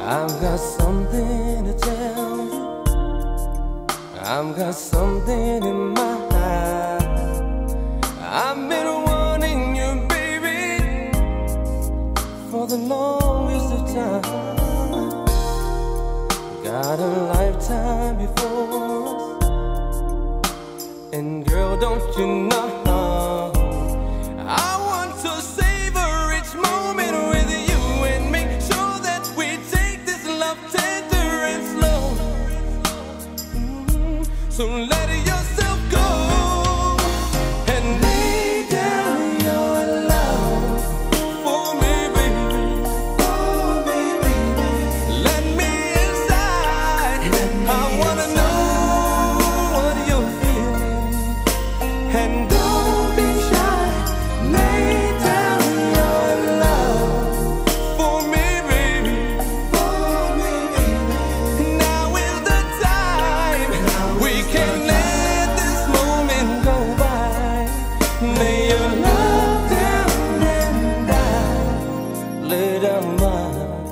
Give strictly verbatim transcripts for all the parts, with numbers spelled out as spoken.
I've got something to tell you. I've got something in my heart. I've been wanting you, baby, for the longest of time. Got a lifetime before us, and girl, don't you know, I want to savor each moment with you and make sure that we take this love tender and slow. Mm-hmm. So let yourself go and lay down your love for me, baby. For me, baby. Let me inside. Let me I wanna inside. Know what you're feeling, and don't be shy. Lay down your love for me, baby. For me, baby. Now is the time. Now we can let this moment go by. Lay your love down and I lay down mine.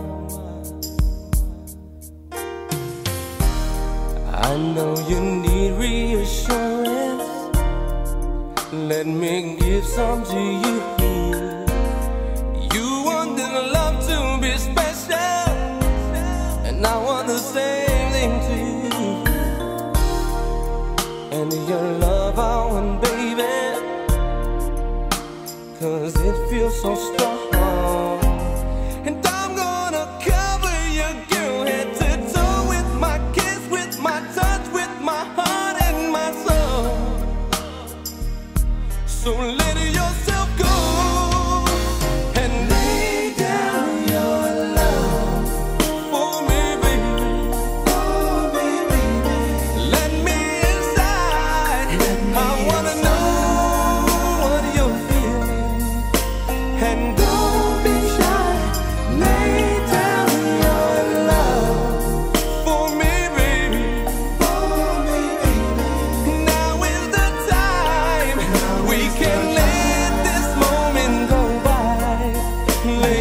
I know you need reassurance. Let me give some to you. You want this love to be special, and I want the same thing to you. And your love I want, baby, 'cause it feels so strong. And I'm gonna cover your girl head to toe with my kiss, with my touch, with my heart and my soul. So let yourself go and lay down your love for me, baby. For me, baby. Let me inside. Let me I wanna inside. Know what you're feeling, and don't be shy. Lay down your love for me, baby. For me, baby. Now is the time. Now we can let this moment go by. Lay